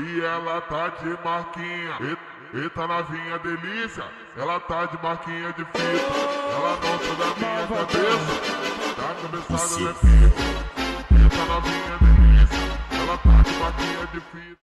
e ela tá de marquinha. Eita novinha delícia, ela tá de marquinha de fita. Ela não sai da minha cabeça, da cabeçada da pica. Eita novinha delícia, ela tá de marquinha de fita.